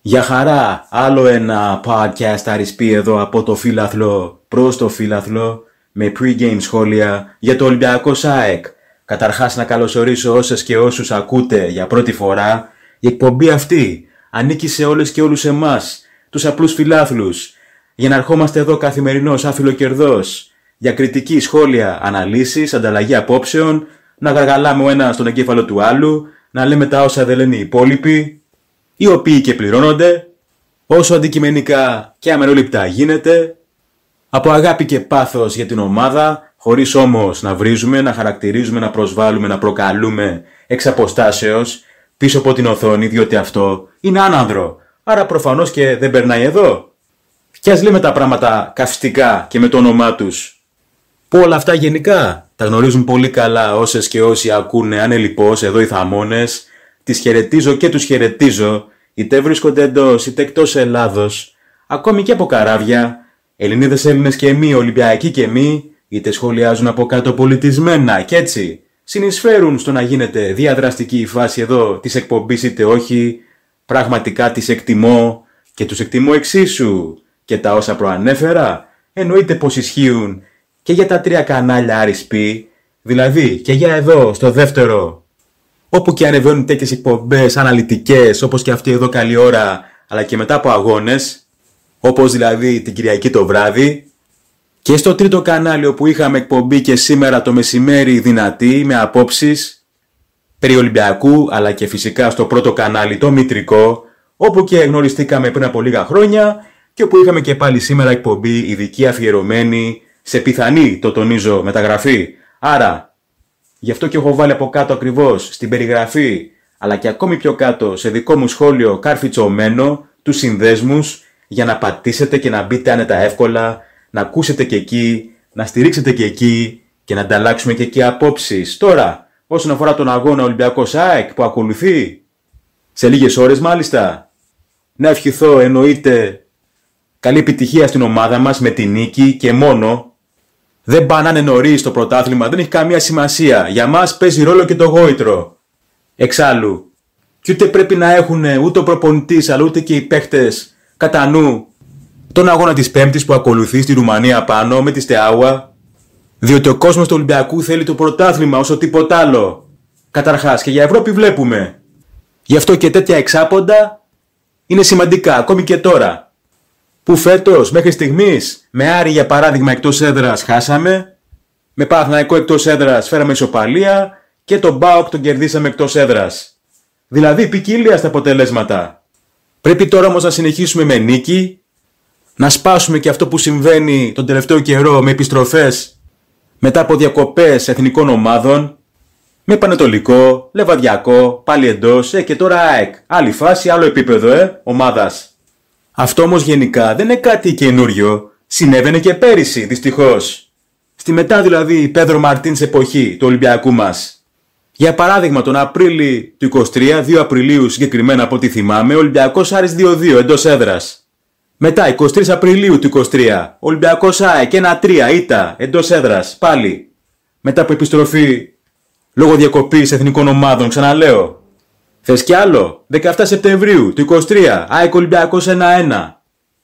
Για χαρά, άλλο ένα podcast αρισπεί εδώ από το φύλαθλο προς το φύλαθλο με pre-game σχόλια για το Ολυμπιακό ΑΕΚ. Καταρχάς να καλωσορίσω όσες και όσους ακούτε για πρώτη φορά. Η εκπομπή αυτή ανήκει σε όλες και όλους εμάς, τους απλούς φιλάθλους, για να ερχόμαστε εδώ καθημερινώς άφιλοκερδός, για κριτική, σχόλια, αναλύσεις, ανταλλαγή απόψεων, να γαργαλάμε ο ένας στον εγκέφαλο του άλλου, να λέμε τα όσα δεν λένε οι υπόλοιποι, οι οποίοι και πληρώνονται, όσο αντικειμενικά και αμερόληπτα γίνεται, από αγάπη και πάθος για την ομάδα, χωρίς όμως να βρίζουμε, να χαρακτηρίζουμε, να προσβάλλουμε, να προκαλούμε εξ αποστάσεως πίσω από την οθόνη, διότι αυτό είναι άνανδρο, άρα προφανώς και δεν περνάει εδώ. Κι ας λέμε τα πράγματα καυστικά και με το όνομά τους, που όλα αυτά γενικά τα γνωρίζουν πολύ καλά όσες και όσοι ακούνε ανελιπώς εδώ οι θαμώνες. Τις χαιρετίζω και τους χαιρετίζω, είτε βρίσκονται εντός είτε εκτός Ελλάδος, ακόμη και από καράβια, Ελληνίδες, Έλληνες και μη, Ολυμπιακοί και μη, είτε σχολιάζουν από κάτω πολιτισμένα και έτσι συνεισφέρουν στο να γίνεται διαδραστική η φάση εδώ της εκπομπής είτε όχι. Πραγματικά τις εκτιμώ και τους εκτιμώ εξίσου, και τα όσα προανέφερα εννοείται πως ισχύουν και για τα τρία κανάλια RSP, δηλαδή και για εδώ στο δεύτερο, όπου και ανεβαίνουν τέτοιες εκπομπές αναλυτικές όπως και αυτή εδώ καλή ώρα, αλλά και μετά από αγώνες, όπως δηλαδή την Κυριακή το βράδυ, και στο τρίτο κανάλι όπου είχαμε εκπομπή και σήμερα το μεσημέρι δυνατή με απόψεις περί Ολυμπιακού, αλλά και φυσικά στο πρώτο κανάλι το μητρικό, όπου και γνωριστήκαμε πριν από λίγα χρόνια και όπου είχαμε και πάλι σήμερα εκπομπή ειδική αφιερωμένη σε πιθανή, το τονίζω, μεταγραφή. Άρα, γι' αυτό και έχω βάλει από κάτω ακριβώς στην περιγραφή, αλλά και ακόμη πιο κάτω σε δικό μου σχόλιο κάρφιτσωμένο τους συνδέσμους, για να πατήσετε και να μπείτε άνετα εύκολα, να ακούσετε και εκεί, να στηρίξετε και εκεί και να ανταλλάξουμε και εκεί απόψεις. Τώρα, όσον αφορά τον αγώνα Ολυμπιακός ΑΕΚ που ακολουθεί, σε λίγες ώρες μάλιστα, να ευχηθώ εννοείται καλή επιτυχία στην ομάδα μας με τη νίκη και μόνο. Δεν πάνε να είναι νωρίς το πρωτάθλημα, δεν έχει καμία σημασία. Για μας παίζει ρόλο και το γόητρο. Εξάλλου, και ούτε πρέπει να έχουν ούτε ο προπονητής αλλά ούτε και οι παίχτες κατά νου τον αγώνα της Πέμπτης που ακολουθεί στη Ρουμανία πάνω με τη Στεάουα, διότι ο κόσμος του Ολυμπιακού θέλει το πρωτάθλημα όσο τίποτα άλλο. Καταρχάς και για Ευρώπη βλέπουμε. Γι' αυτό και τέτοια εξάποντα είναι σημαντικά ακόμη και τώρα, που φέτος μέχρι στιγμής με Άρη για παράδειγμα εκτός έδρας χάσαμε, με Παναθηναϊκό εκτός έδρας φέραμε ισοπαλία και τον ΠΑΟΚ τον κερδίσαμε εκτός έδρας. Δηλαδή ποικιλία στα αποτελέσματα. Πρέπει τώρα όμως να συνεχίσουμε με νίκη, να σπάσουμε και αυτό που συμβαίνει τον τελευταίο καιρό με επιστροφές μετά από διακοπές εθνικών ομάδων, με Πανετολικό, Λεβαδιακό, πάλι εντός και τώρα ΑΕΚ. Άλλη φάση, άλλο επίπεδο ομάδας. Αυτό όμως γενικά δεν είναι κάτι καινούριο, συνέβαινε και πέρυσι δυστυχώς. Στη μετά δηλαδή Πέδρο Μαρτίνς εποχή του Ολυμπιακού μας. Για παράδειγμα τον Απρίλη του 23, 2 Απριλίου συγκεκριμένα από ό,τι θυμάμαι, Ολυμπιακός Άρης 2-2 εντός έδρας. Μετά 23 Απριλίου του 23, Ολυμπιακός ΑΕΚ 1-3 ήττα εντός έδρας πάλι. Μετά από επιστροφή λόγω διακοπής εθνικών ομάδων, ξαναλέω. Θες κι άλλο, 17 Σεπτεμβρίου του 23, ΑΕΚ Ολυμπιακός 1-1.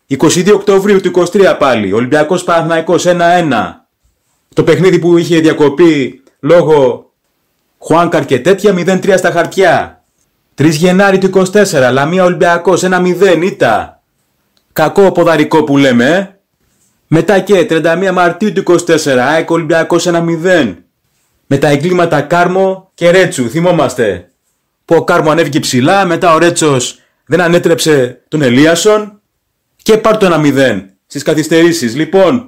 22 Οκτωβρίου του 23 πάλι, Ολυμπιακός Παναθηναϊκός 1-1. Το παιχνίδι που είχε διακοπή λόγω Χουάνκαρ και τέτοια 0-3 στα χαρτιά. 3 Γενάρη του 24, Λαμία Ολυμπιακός 1-0 ήττα. Κακό ποδαρικό που λέμε. Μετά και 31 Μαρτίου του 24, ΑΕΚ Ολυμπιακός 1-0. Με τα εγκλήματα Κάρμο και Ρέτσου, θυμόμαστε. Που ο Κάρμο ανέβηκε ψηλά, μετά ο Ρέτσος δεν ανέτρεψε τον Ελίασον και πάρ' το 1-0 στις καθυστερήσεις. Λοιπόν,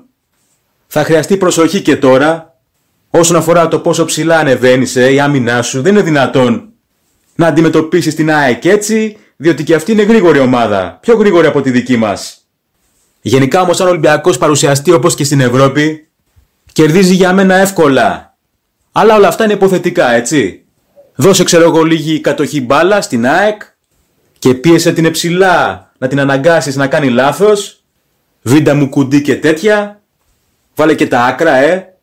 θα χρειαστεί προσοχή και τώρα. Όσον αφορά το πόσο ψηλά ανεβαίνεις η άμυνά σου, δεν είναι δυνατόν να αντιμετωπίσεις την ΑΕΚ έτσι, διότι και αυτή είναι γρήγορη ομάδα, πιο γρήγορη από τη δική μας. Γενικά όμως αν ο Ολυμπιακός παρουσιαστεί όπως και στην Ευρώπη, κερδίζει για μένα εύκολα. Αλλά όλα αυτά είναι υποθετικά, έτσι. Δώσε ξέρω εγώ λίγη κατοχή μπάλα στην ΑΕΚ και πίεσε την ψηλά να την αναγκάσεις να κάνει λάθος, βίντα μου κουντί και τέτοια, βάλε και τα άκρα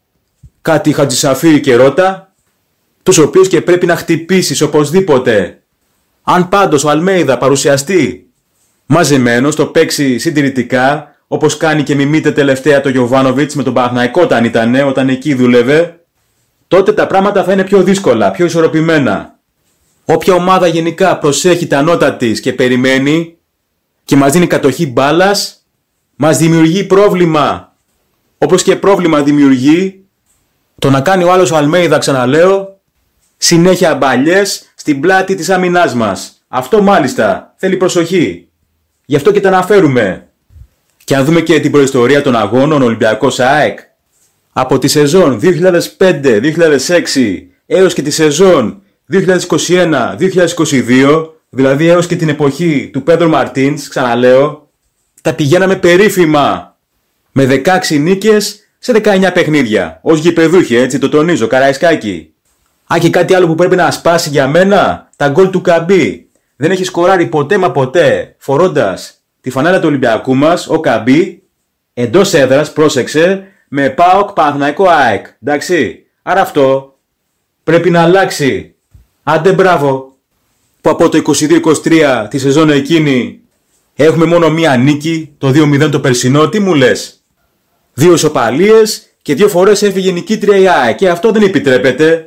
κάτι Χατζησαφίρι και Ρώτα, τους οποίους και πρέπει να χτυπήσεις οπωσδήποτε. Αν πάντως ο Αλμέιδα παρουσιαστεί Μαζεμένος το παίξει συντηρητικά, όπως κάνει και μιμείται τελευταία το Γιοβάνοβιτς με τον Παναθηναϊκό όταν εκεί δούλευε, τότε τα πράγματα θα είναι πιο δύσκολα, πιο ισορροπημένα. Όποια ομάδα γενικά προσέχει τα νότα της και περιμένει και μας δίνει κατοχή μπάλας, μας δημιουργεί πρόβλημα. Όπως και πρόβλημα δημιουργεί το να κάνει ο άλλος ο Αλμέιδα, ξαναλέω, συνέχεια μπαλιές στην πλάτη της άμυνάς μας. Αυτό μάλιστα θέλει προσοχή. Γι' αυτό και τα αναφέρουμε. Και αν δούμε και την προϊστορία των αγώνων Ολυμπιακός ΑΕΚ, από τη σεζόν 2005-2006 έως και τη σεζόν 2021-2022, δηλαδή έως και την εποχή του Πέντρο Μαρτίνς, ξαναλέω, τα πηγαίναμε περίφημα. Με 16 νίκες σε 19 παιχνίδια. Ως γηπεδούχοι, έτσι το τονίζω, Καραϊσκάκη. Και κάτι άλλο που πρέπει να σπάσει για μένα, τα γκολ του Καμπή. Δεν έχει σκοράρει ποτέ μα ποτέ, φορώντας τη φανέλα του Ολυμπιακού μας, ο Καμπή, εντός έδρας, πρόσεξε, με ΠΑΟΚ Παναθηναϊκό ΑΕΚ. Εντάξει, άρα αυτό πρέπει να αλλάξει. Άντε μπράβο, που από το 22-23 τη σεζόν εκείνη έχουμε μόνο μία νίκη, το 2-0 το περσινό, τι μου λες? 2 ισοπαλίες και 2 φορές έφυγε νικήτρια η ΑΕΚ και αυτό δεν επιτρέπεται.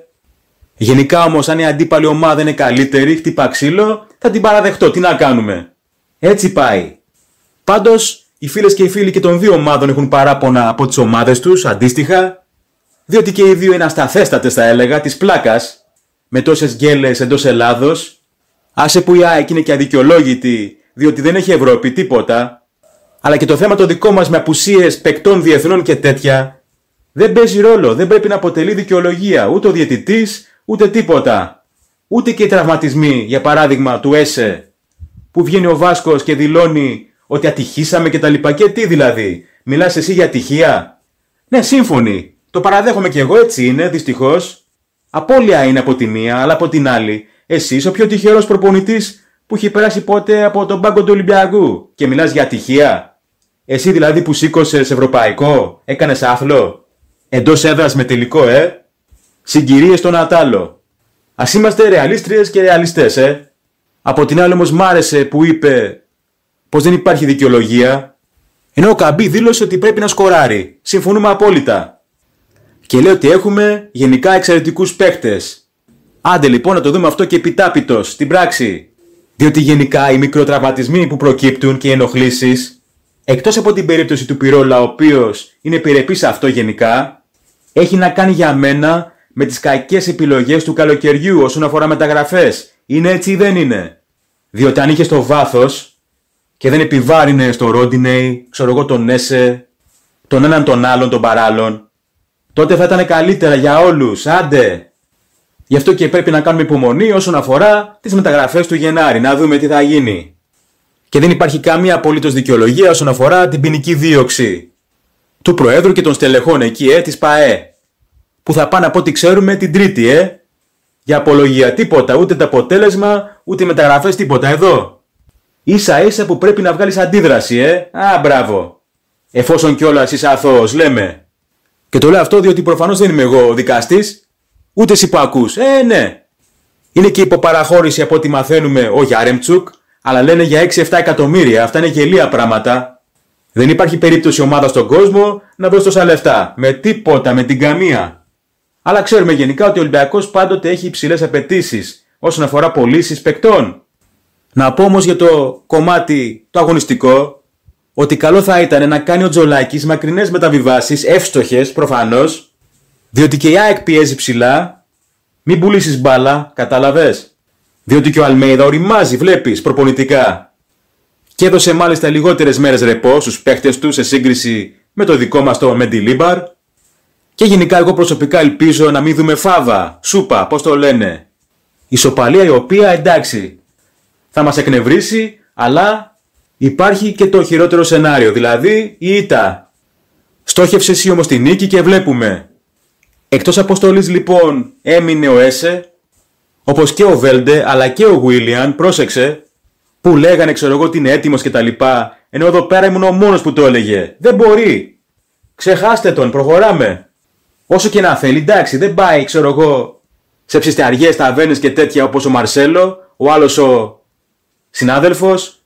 Γενικά όμως αν η αντίπαλη ομάδα είναι καλύτερη, χτύπα ξύλο, θα την παραδεχτώ, τι να κάνουμε. Έτσι πάει. Πάντως, οι φίλες και οι φίλοι και των δύο ομάδων έχουν παράπονα από τις ομάδες τους, αντίστοιχα, διότι και οι δύο είναι ασταθέστατες θα έλεγα, της πλάκας, με τόσες γκέλες εντός Ελλάδος. Άσε που η ΑΕΚ είναι και αδικαιολόγητη, διότι δεν έχει Ευρώπη τίποτα, αλλά και το θέμα το δικό μας με απουσίες παικτών διεθνών και τέτοια, δεν παίζει ρόλο, δεν πρέπει να αποτελεί δικαιολογία ούτε ο διαιτητής, ούτε τίποτα. Ούτε και οι τραυματισμοί, για παράδειγμα του ΕΣΕ, που βγαίνει ο Βάσκος και δηλώνει ότι ατυχήσαμε και τα λοιπά. Και τι δηλαδή, μιλάς εσύ για ατυχία? Ναι, σύμφωνοι, το παραδέχομαι και εγώ, έτσι είναι, δυστυχώς. Απώλεια είναι από τη μία, αλλά από την άλλη, εσύ είσαι ο πιο τυχερός προπονητής που έχει περάσει ποτέ από τον πάγκο του Ολυμπιακού και μιλάς για ατυχία. Εσύ δηλαδή που σήκωσες ευρωπαϊκό, έκανες άθλο, εντός έδρας με τελικό, συγκυρίες στον Ατάλο. Ας είμαστε ρεαλίστριες και ρεαλιστές, Από την άλλη όμως μ' άρεσε που είπε πως δεν υπάρχει δικαιολογία, ενώ ο Καμπή δήλωσε ότι πρέπει να σκοράρει. Συμφωνούμε απόλυτα. Και λέει ότι έχουμε γενικά εξαιρετικούς παίκτες. Άντε λοιπόν να το δούμε αυτό και επιτάπητος, στην πράξη. Διότι γενικά οι μικροτραυματισμοί που προκύπτουν και οι ενοχλήσεις, εκτός από την περίπτωση του Πυρόλα, ο οποίος είναι επιρρεπής αυτό γενικά, έχει να κάνει για μένα με τις κακές επιλογές του καλοκαιριού όσον αφορά μεταγραφές. Είναι έτσι ή δεν είναι? Διότι αν είχε το βάθος και δεν επιβάρυνε στο Ρόντινεϊ, ξέρω εγώ τον Έσε, τον έναν τον άλλον, τον παράλλον, τότε θα ήταν καλύτερα για όλους, άντε. Γι' αυτό και πρέπει να κάνουμε υπομονή όσον αφορά τις μεταγραφές του Γενάρη, να δούμε τι θα γίνει. Και δεν υπάρχει καμία απολύτως δικαιολογία όσον αφορά την ποινική δίωξη του Προέδρου και των στελεχών εκεί, της ΠΑΕ, που θα πάνε από ό,τι ξέρουμε την Τρίτη, Για απολογία τίποτα, ούτε το αποτέλεσμα, ούτε μεταγραφές τίποτα εδώ. Ίσα ίσα που πρέπει να βγάλεις αντίδραση, μπράβο. Εφόσον κιόλας είσαι αθώος, λέμε. Και το λέω αυτό διότι προφανώς δεν είμαι εγώ ο δικαστής, ούτε εσύ που ακούς. Ναι. Είναι και υποπαραχώρηση από ό,τι μαθαίνουμε ο Γιάρεμτσουκ, αλλά λένε για 6-7 εκατομμύρια. Αυτά είναι γελία πράγματα. Δεν υπάρχει περίπτωση ομάδα στον κόσμο να δώσει τόσα λεφτά. Με τίποτα, με την καμία. Αλλά ξέρουμε γενικά ότι ο Ολυμπιακός πάντοτε έχει υψηλές απαιτήσεις όσον αφορά πωλήσεις παικτών. Να πω όμως για το κομμάτι το αγωνιστικό, ότι καλό θα ήταν να κάνει ο Τζολάκης μακρινές μεταβιβάσεις, εύστοχες προφανώς, διότι και η ΑΕΚ πιέζει ψηλά, μην πουλήσεις μπάλα, κατάλαβες. Διότι και ο Αλμέιδα οριμάζει, βλέπεις, προπονητικά. Και έδωσε μάλιστα λιγότερες μέρες ρεπό στους παίχτες του σε σύγκριση με το δικό μας το Μεντιλίμπαρ. Και γενικά εγώ προσωπικά ελπίζω να μην δούμε φάβα, σούπα, πώς το λένε. Ισοπαλία η οποία εντάξει θα μας εκνευρίσει, αλλά υπάρχει και το χειρότερο σενάριο, δηλαδή η ήττα. Στόχευσε εσύ όμως τη νίκη και βλέπουμε. Εκτός αποστολής λοιπόν έμεινε ο Έσε, όπως και ο Βέλντε αλλά και ο Γουίλιαν, πρόσεξε, που λέγανε ξέρω εγώ ότι είναι έτοιμος και τα λοιπά, ενώ εδώ πέρα ήμουν ο μόνος που το έλεγε. Δεν μπορεί. Ξεχάστε τον, προχωράμε. Όσο και να θέλει, εντάξει, δεν πάει, ξέρω εγώ, σε ψισταριές, ταβέρνες και τέτοια όπως ο Μαρσέλο, ο άλλος ο συνάδελφος,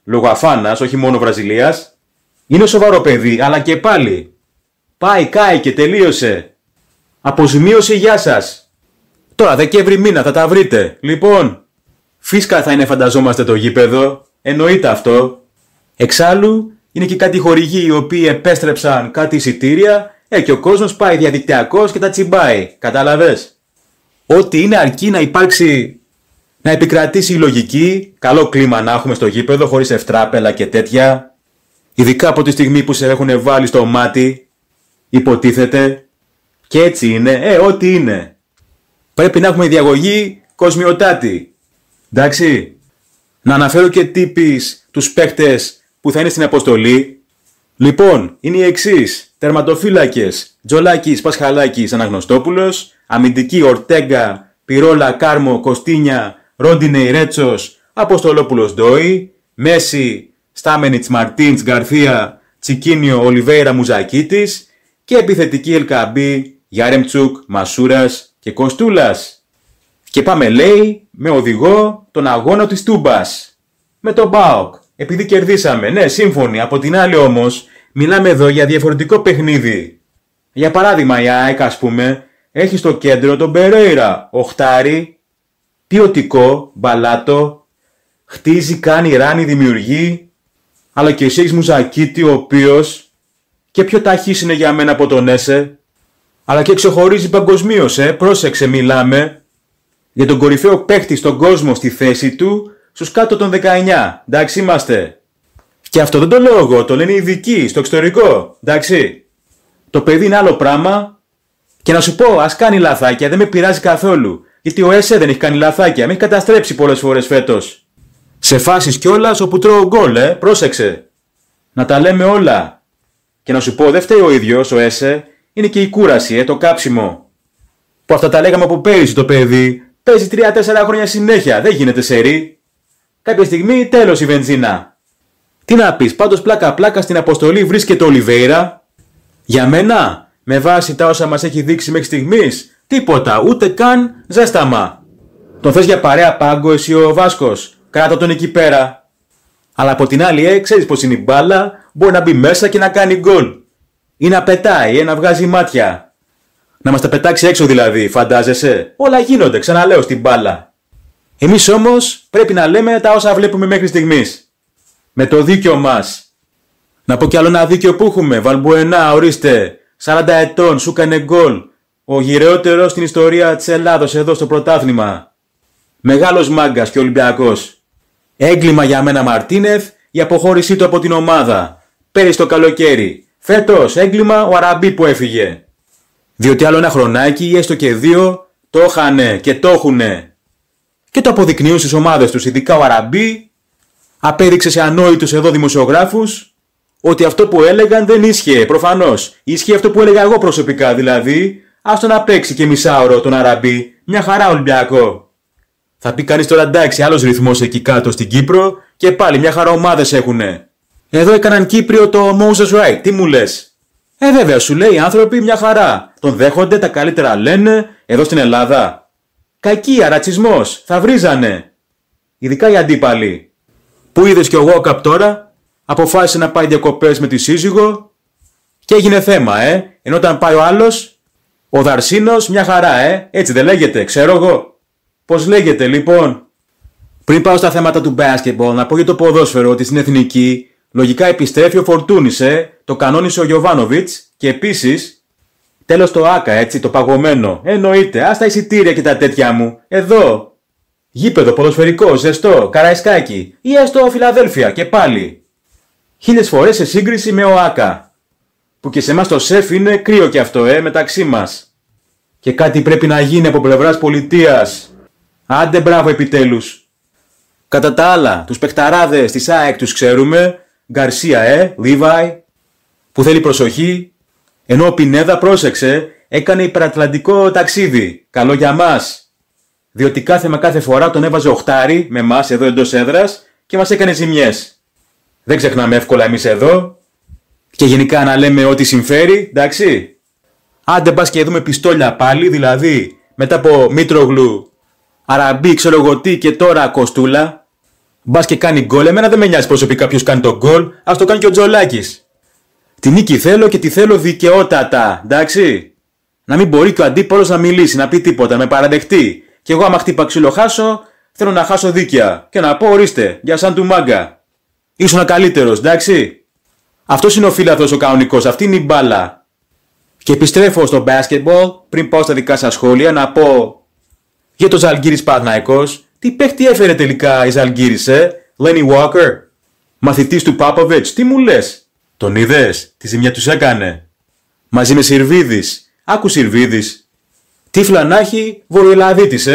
λόγω αφάνας, όχι μόνο Βραζιλίας. Είναι σοβαρό παιδί, αλλά και πάλι. Πάει, κάει και τελείωσε. Αποζημίωση, γεια σας. Τώρα Δεκέμβρη μήνα θα τα βρείτε. Λοιπόν, φίσκα θα είναι φανταζόμαστε το γήπεδο. Εννοείται αυτό. Εξάλλου, είναι και κάτι χορηγοί οι οποίοι επέστρεψαν κάτι εισιτήρια και ο κόσμος πάει διαδικτυακός και τα τσιμπάει. Κατάλαβες. Ό,τι είναι αρκεί να υπάρξει, να επικρατήσει η λογική, καλό κλίμα να έχουμε στο γήπεδο χωρίς ευτράπελα και τέτοια. Ειδικά από τη στιγμή που σε έχουν βάλει στο μάτι, υποτίθεται. Και έτσι είναι, ό,τι είναι. Πρέπει να έχουμε διαγωγή κοσμιωτάτη. Εντάξει. Να αναφέρω και τύπης τους παίκτες που θα είναι στην αποστολή. Λοιπόν, είναι οι εξής. Τερματοφύλακες: Τζολάκης, Πασχαλάκης, Αναγνωστόπουλος. Αμυντική: Ορτέγκα, Πυρόλα, Κάρμο, Κωστίνια, Ρόντινεϊ, Ρέτσος, Αποστολόπουλος, Ντόι. Μέση: Στάμενιτς, Μαρτίνς, Γκαρθία, Τσικίνιο, Ολιβέιρα, Μουζακίτης. Και επιθετική Ελκαμπή, Γιάρεμτσουκ, Μασούρας και Κοστούλας. Και πάμε, λέει, με οδηγό τον αγώνα της Τούμπας. Με τον ΠΑΟΚ. Επειδή κερδίσαμε, ναι, σύμφωνοι. Από την άλλη όμως, μιλάμε εδώ για διαφορετικό παιχνίδι. Για παράδειγμα, η ΑΕΚ, ας πούμε, έχει στο κέντρο τον Περέιρα, οχτάρι, ποιοτικό, μπαλάτο, χτίζει, κάνει, ράνει, δημιουργεί, αλλά και εσύ έχεις Μουζακίτη, ο οποίος και πιο ταχύς είναι για μένα από τον Έσε, αλλά και ξεχωρίζει παγκοσμίως, πρόσεξε, μιλάμε για τον κορυφαίο παίχτη στον κόσμο στη θέση του, στους κάτω των 19, εντάξει είμαστε. Και αυτό δεν το λέω εγώ, το λένε οι ειδικοί στο εξωτερικό, εντάξει. Το παιδί είναι άλλο πράγμα και να σου πω, ας κάνει λαθάκια, δεν με πειράζει καθόλου. Γιατί ο Έσε δεν έχει κάνει λαθάκια, με έχει καταστρέψει πολλές φορές φέτος. Σε φάσεις κιόλας όπου τρώω γκολ, πρόσεξε. Να τα λέμε όλα. Και να σου πω, δεν φταίει ο ίδιος ο Έσε, είναι και η κούραση, το κάψιμο. Που αυτά τα λέγαμε από πέρυσι το παιδί, παίζει 3-4 χρόνια συνέχεια, δεν γίνεται σερί. Κάποια στιγμή τέλος η βενζίνα. Τι να πεις, πάντως πλάκα-πλάκα στην αποστολή βρίσκεται ο Ολιβέιρα. Για μένα, με βάση τα όσα μας έχει δείξει μέχρι στιγμής, τίποτα, ούτε καν ζέσταμα. Τον θες για παρέα πάγκο εσύ ο Βάσκος, κράτα τον εκεί πέρα. Αλλά από την άλλη, ξέρεις πως είναι η μπάλα, μπορεί να μπει μέσα και να κάνει γκολ. Ή να πετάει, να βγάζει μάτια. Να μας τα πετάξει έξω δηλαδή, φαντάζεσαι. Όλα γίνονται, ξαναλέω, στην μπάλα. Εμείς όμως πρέπει να λέμε τα όσα βλέπουμε μέχρι στιγμής. Με το δίκιο μας. Να πω κι άλλο ένα δίκιο που έχουμε. Βαλμπουενά, ορίστε, 40 ετών, σου έκανε γκολ. Ο γυρεότερος στην ιστορία της Ελλάδος εδώ στο πρωτάθλημα. Μεγάλος μάγκας και Ολυμπιακός. Έγκλημα για μένα Μαρτίνεθ, η αποχώρησή του από την ομάδα. Πέρυσι το καλοκαίρι. Φέτος έγκλημα ο Αραμπί που έφυγε. Διότι άλλο ένα χρονάκι ή έστω και δύο το είχανε και το έχουνε. Και το αποδεικνύουν στις ομάδες τους, ειδικά ο Αραμπί. Απέδειξε σε ανόητους εδώ δημοσιογράφους ότι αυτό που έλεγαν δεν ίσχυε, προφανώς. Ίσχυε αυτό που έλεγα εγώ προσωπικά, δηλαδή, άστο να παίξει και μισάωρο τον Αραμπί. Μια χαρά Ολυμπιακό. Θα πει κανείς τώρα, εντάξει, άλλος ρυθμός εκεί κάτω στην Κύπρο και πάλι μια χαρά ομάδες έχουνε. Εδώ έκαναν Κύπριο το Moses Wright, τι μου λες. Βέβαια, σου λέει οι άνθρωποι μια χαρά. Τον δέχονται, τα καλύτερα λένε, εδώ στην Ελλάδα. Κακία, ρατσισμός, θα βρίζανε. Ειδικά οι αντίπαλοι. Που είδες και ο Walkup τώρα, αποφάσισε να πάει διακοπές με τη σύζυγο και έγινε θέμα, ενώ όταν πάει ο άλλος, ο Δαρσίνος, μια χαρά, έτσι δεν λέγεται, ξέρω εγώ. Πώς λέγεται λοιπόν. Πριν πάω στα θέματα του basketball, να πω για το ποδόσφαιρο ότι στην εθνική λογικά επιστρέφει ο Φορτούνης, το κανόνισε ο Γιοβάνοβιτς και επίσης, τέλος το ΆΚΑ, έτσι, το παγωμένο. Εννοείται, ας τα εισιτήρια και τα τέτοια μου, εδώ. Γήπεδο, ποδοσφαιρικό, ζεστό, Καραϊσκάκι ή έστω Φιλαδέλφια και πάλι. 1000 φορές σε σύγκριση με ο ΆΚΑ. Που και σε εμάς το ΣΕΦ είναι κρύο κι αυτό, μεταξύ μας. Και κάτι πρέπει να γίνει από πλευράς πολιτείας. Άντε μπράβο επιτέλους. Κατά τα άλλα, τους παιχταράδες της ΑΕΚ τους ξέρουμε. Γκαρσία, Λίβαϊ, που θέλει προσοχή. Ενώ ο Πινέδα, πρόσεξε, έκανε υπερατλαντικό ταξίδι. Καλό για μας. Διότι κάθε φορά τον έβαζε οχτάρι με μας εδώ εντός έδρας και μας έκανε ζημιές. Δεν ξεχνάμε εύκολα εμείς εδώ. Και γενικά να λέμε ό,τι συμφέρει, εντάξει. Άντε μπας και δούμε πιστόλια πάλι, δηλαδή μετά από Μήτρογλου, Αραμπί, ξέρω εγώ τι και τώρα Κοστούλα. Μπας και κάνει γκολ, εμένα δεν με νοιάζει προσωπικά ποιος κάνει τον γκολ, ας το κάνει και ο Τζολάκης. Τη νίκη θέλω και τη θέλω δικαιότατα, εντάξει. Να μην μπορεί και ο αντίπαλος να μιλήσει, να πει τίποτα, να με παραδεχτεί. Και εγώ, άμα χτύπα ξύλο χάσω, θέλω να χάσω δίκαια. Και να πω, ορίστε, για σαν του μάγκα. Ήσουν καλύτερος, εντάξει. Αυτός είναι ο φίλαθλος ο κανονικός, αυτή είναι η μπάλα. Και επιστρέφω στο basketball, πριν πάω στα δικά σας σχόλια, να πω για το Ζαλγκίρις Παναθηναϊκός. Τι παίχτη έφερε τελικά η Ζαλγκίρις, Lenny Walker, μαθητής του Πάποβιτς, τι μου λες? Τον είδες, τη ζημιά τους έκανε. Μαζί με Σιρβίδης, άκου Σιρβίδης. Τύφλα να έχει, Βορειοελλαδίτης,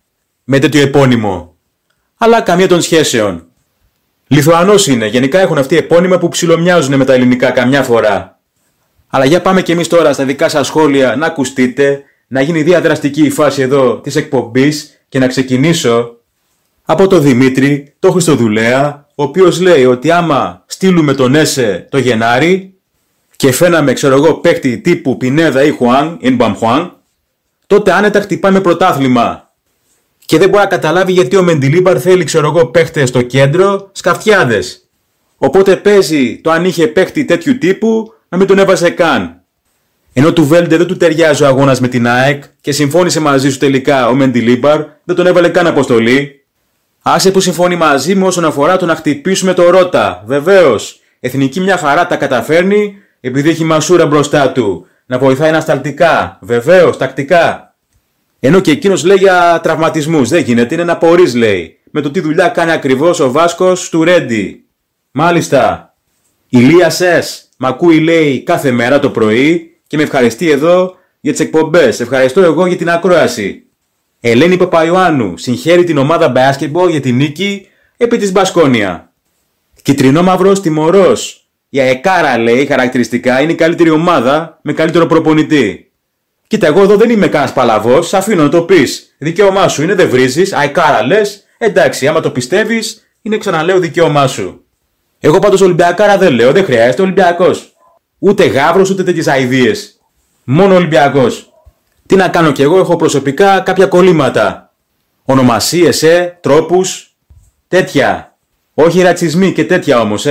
με τέτοιο επώνυμο. Αλλά καμία των σχέσεων. Λιθουανός είναι, γενικά έχουν αυτοί επώνυμα που ψιλομοιάζουν με τα ελληνικά καμιά φορά. Αλλά για πάμε και εμείς τώρα στα δικά σας σχόλια να ακουστείτε, να γίνει διαδραστική η φάση εδώ της εκπομπής και να ξεκινήσω από τον Δημήτρη, τον Χριστοδουλέα, ο οποίος λέει ότι άμα στείλουμε τον Έσε το Γενάρη και φαίναμε, ξέρω εγώ, παίκτη τύπου Πινέδα ή Χουάν, Ινμπαμχουάν, τότε άνετα χτυπάμε πρωτάθλημα. Και δεν μπορεί να καταλάβει γιατί ο Μεντιλίμπαρ θέλει, ξέρω εγώ, παίχτες στο κέντρο, σκαφτιάδες. Οπότε παίζει το αν είχε παίχτη τέτοιου τύπου να μην τον έβασε καν. Ενώ του Βέλντε δεν του ταιριάζει ο αγώνας με την ΑΕΚ και συμφώνησε μαζί σου τελικά ο Μεντιλίμπαρ, δεν τον έβαλε καν αποστολή. Άσε που συμφωνεί μαζί μου όσον αφορά το να χτυπήσουμε το Ρώτα. Βεβαίως, εθνική μια χαρά τα καταφέρνει επειδή έχει Μασούρα μπροστά του. Να βοηθάει ανασταλτικά. Βεβαίως, τακτικά. Ενώ και εκείνος λέει για τραυματισμούς. Δεν γίνεται, είναι ένα πορείς λέει. Με το τι δουλειά κάνει ακριβώς ο Βάσκος του Ρέντι. Μάλιστα. Ηλίας Σες. Μ' ακούει λέει κάθε μέρα το πρωί και με ευχαριστεί εδώ για τις εκπομπές. Ευχαριστώ εγώ για την ακρόαση. Ελένη Παπαϊωάννου συγχαίρει την ομάδα basketball για την νίκη επί της Μπασκόνια. Κιτρινόμαυρος τιμωρός. Η Αεκάρα λέει χαρακτηριστικά είναι η καλύτερη ομάδα με καλύτερο προπονητή. Κοίτα, εγώ εδώ δεν είμαι κανένας παλαβός, σ' αφήνω να το πεις. Δικαίωμά σου είναι, δεν βρίζεις. Αεκάρα λες, εντάξει, άμα το πιστεύεις, είναι ξαναλέω δικαίωμά σου. Εγώ πάντως Ολυμπιακάρα δεν λέω, δεν χρειάζεται Ολυμπιακός. Ούτε γάβρος ούτε τέτοιες αηδίες. Μόνο Ολυμπιακός. Τι να κάνω κι εγώ, έχω προσωπικά κάποια κολλήματα. Ονομασίες, τρόπους, τέτοια. Όχι ρατσισμοί και τέτοια όμως,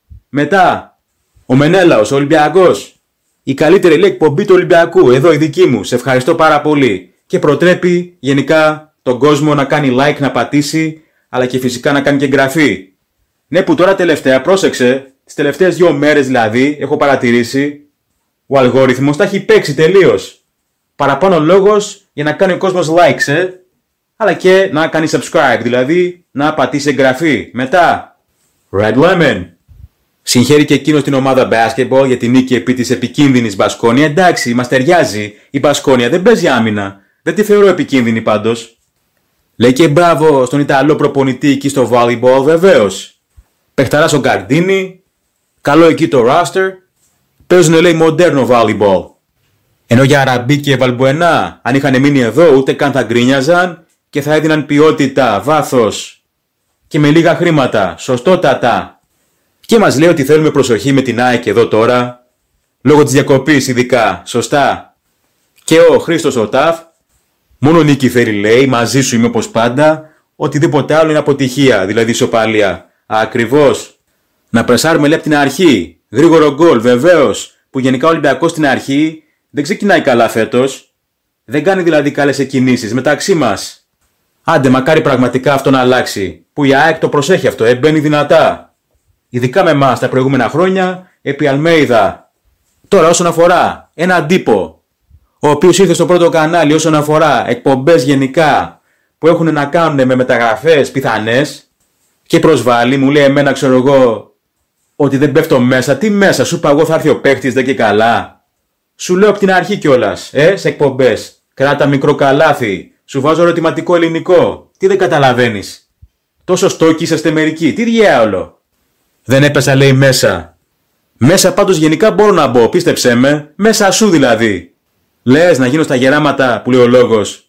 Μετά, ο Μενέλαος, ο Ολυμπιακός. Η καλύτερη λέει εκπομπή του Ολυμπιακού, εδώ η δική μου, σε ευχαριστώ πάρα πολύ. Και προτρέπει γενικά τον κόσμο να κάνει like, να πατήσει, αλλά και φυσικά να κάνει και εγγραφή. Ναι, που τώρα τελευταία, πρόσεξε, τις τελευταίες 2 μέρες δηλαδή, έχω παρατηρήσει, ο αλγόριθμος τα έχει παίξει τελείως. Παραπάνω λόγος για να κάνει ο κόσμος likes, αλλά και να κάνει subscribe, δηλαδή να πατήσει εγγραφή. Μετά, Red Lemon. Συγχαίρει και εκείνος την ομάδα basketball για την νίκη επί της επικίνδυνης Μπασκόνια. Εντάξει, μας ταιριάζει. Η Μπασκόνια δεν παίζει άμυνα. Δεν τη θεωρώ επικίνδυνη πάντως. Λέει και μπράβο στον Ιταλό προπονητή εκεί στο volleyball, βεβαίως. Παιχταράς ο Γκαρντίνι. Καλό εκεί το roster. Παίζουν λέει μοντέρνο volleyball. Ενώ για Αραμπί και Βαλμποενά, αν είχαν μείνει εδώ, ούτε καν θα γκρίνιαζαν και θα έδιναν ποιότητα, βάθος και με λίγα χρήματα. Σωστότατα. Και μας λέει ότι θέλουμε προσοχή με την ΑΕΚ εδώ τώρα, λόγω της διακοπής ειδικά. Σωστά. Και ο Χρήστος ο Ταφ, μόνο νίκη θέλει λέει, μαζί σου είμαι όπως πάντα, οτιδήποτε άλλο είναι αποτυχία, δηλαδή ισοπαλία. Ακριβώς. Να πρεσάρουμε λέει από την αρχή. Γρήγορο γκολ, βεβαίως, που γενικά ο Ολυμπιακός στην αρχή δεν ξεκινάει καλά φέτος. Δεν κάνει δηλαδή καλές εκκινήσεις μεταξύ μας. Άντε, μακάρι πραγματικά αυτό να αλλάξει. Που η ΑΕΚ το προσέχει αυτό, μπαίνει δυνατά. Ειδικά με εμάς τα προηγούμενα χρόνια, επί Αλμέιδα. Τώρα όσον αφορά έναν τύπο, ο οποίος ήρθε στο πρώτο κανάλι όσον αφορά εκπομπές γενικά που έχουν να κάνουν με μεταγραφές πιθανές και προσβάλλει, μου λέει εμένα ξέρω εγώ ότι δεν πέφτω μέσα. Τι μέσα, σου είπα εγώ θα έρθει ο παίκτης δεν και καλά. Σου λέω από την αρχή κιόλας, σε εκπομπές. Κράτα μικρό καλάθι. Σου βάζω ερωτηματικό ελληνικό. Τι δεν καταλαβαίνεις. Τόσο στόκι είσαστε μερικοί. Τι διάολο. Δεν έπεσα λέει μέσα. Μέσα πάντως γενικά μπορώ να μπω, πίστεψέ με. Μέσα σου δηλαδή. Λες να γίνω στα γεράματα που λέει ο λόγος.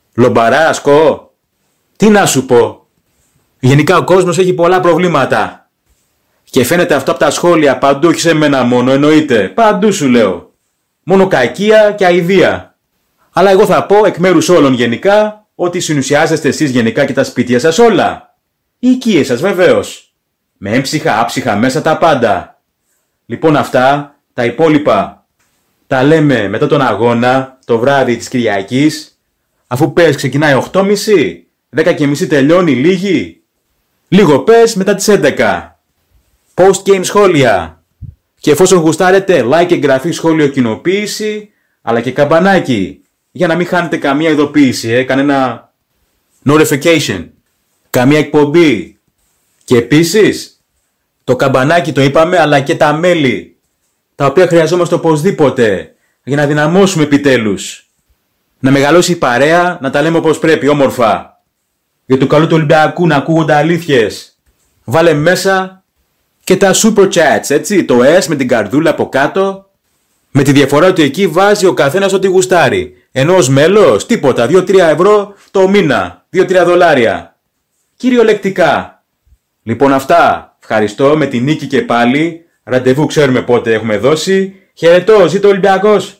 Λομπαρά, Τι να σου πω. Γενικά ο κόσμος έχει πολλά προβλήματα. Και φαίνεται αυτό από τα σχόλια παντού, όχι σε μένα μόνο, εννοείται. Παντού σου λέω. Μόνο κακία και αηδία. Αλλά εγώ θα πω εκ μέρους όλων γενικά ότι συνουσιάζεστε εσείς γενικά και τα σπίτια σας όλα. Οι οικίες σας βεβαίως. Με έμψυχα, άψυχα, μέσα τα πάντα. Λοιπόν αυτά, τα υπόλοιπα, τα λέμε μετά τον αγώνα, το βράδυ της Κυριακής, αφού πες ξεκινάει 8.30, 10.30 τελειώνει λίγη. Λίγο πες μετά τις 11. Post-game σχόλια. Και εφόσον γουστάρετε, like, εγγραφή, σχόλιο, κοινοποίηση, αλλά και καμπανάκι, για να μην χάνετε καμία ειδοποίηση, κανένα notification, καμία εκπομπή. Και επίσης, το καμπανάκι το είπαμε, αλλά και τα μέλη, τα οποία χρειαζόμαστε οπωσδήποτε, για να δυναμώσουμε επιτέλους. Να μεγαλώσει η παρέα, να τα λέμε όπως πρέπει, όμορφα. Για το καλό του Ολυμπιακού να ακούγονται αλήθειες. Βάλε μέσα και τα super chats, έτσι, το S με την καρδούλα από κάτω, με τη διαφορά ότι εκεί βάζει ο καθένας ό,τι γουστάρει. Ενώ ως μέλος, τίποτα, 2-3 ευρώ το μήνα, 2-3 δολάρια. Κυριολεκτικά. Λοιπόν αυτά, ευχαριστώ, με την νίκη και πάλι, ραντεβού ξέρουμε πότε έχουμε δώσει. Χαιρετώ, ζήτω ο Ολυμπιακός!